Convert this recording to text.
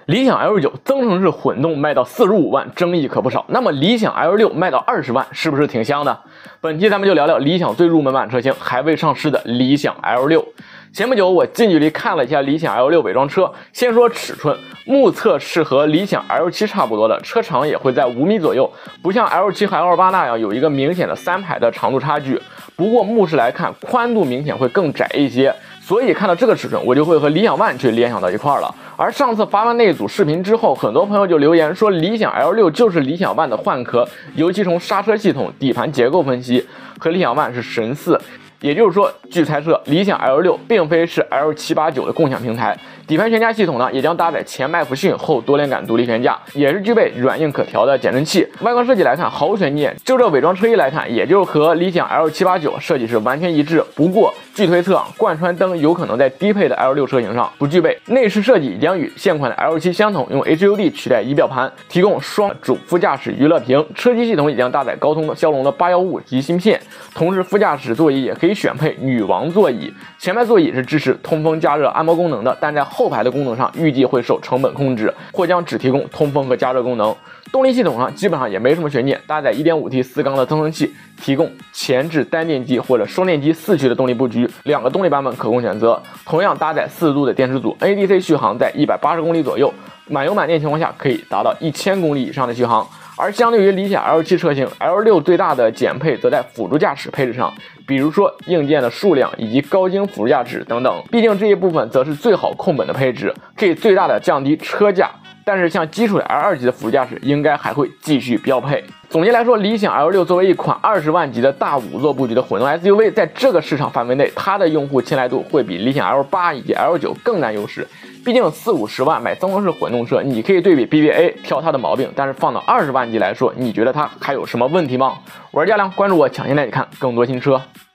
理想 L9 增程式混动卖到45万，争议可不少。那么理想 L6 卖到20万，是不是挺香的？本期咱们就聊聊理想最入门版车型还未上市的理想 L6。前不久我近距离看了一下理想 L6 伪装车，先说尺寸，目测是和理想 L7 差不多的，车长也会在5米左右，不像 L7 和 L8 那样有一个明显的3排的长度差距。不过目视来看，宽度明显会更窄一些。所以看到这个尺寸，我就会和理想 ONE 去联想到一块了。而上次发完那组视频之后，很多朋友就留言说理想 L6 就是理想 ONE 的换壳，尤其从刹车系统、底盘结构分析，和理想 ONE 是神似。也就是说，据猜测，理想 L6 并非是 L789的共享平台。底盘悬架系统呢，也将搭载前麦弗逊后多连杆独立悬架，也是具备软硬可调的减震器。外观设计来看，毫无悬念。就这伪装车衣来看，也就和理想 L789 设计是完全一致。不过，据推测，贯穿灯有可能在低配的 L6 车型上不具备。内饰设计将与现款的 L7 相同，用 HUD 取代仪表盘，提供双主副驾驶娱乐屏。车机系统也将搭载高通的骁龙的815级芯片，同时副驾驶座椅也可以选配女王座椅。前排座椅是支持通风加热按摩功能的，但在后排的功能上预计会受成本控制，或将只提供通风和加热功能。动力系统上基本上也没什么悬念，搭载 1.5T 4缸的增程器，提供前置单电机或者双电机4驱的动力布局，2个动力版本可供选择。同样搭载40度的电池组 ，NEDC 续航在180公里左右，满油满电情况下可以达到1000公里以上的续航。而相对于理想 L7 车型 ，L6 最大的减配则在辅助驾驶配置上，比如说硬件的数量以及高精辅助驾驶等等。毕竟这一部分则是最好控本的配置，可以最大的降低车价。但是像基础的 L2 级的辅助驾驶应该还会继续标配。总结来说，理想 L6 作为一款20万级的大5座布局的混动 SUV， 在这个市场范围内，它的用户青睐度会比理想 L8 以及 L9 更占优势。毕竟40-50万买增程式混动车，你可以对比 BBA 挑它的毛病，但是放到20万级来说，你觉得它还有什么问题吗？我是嘉良，关注我，抢先带你看更多新车。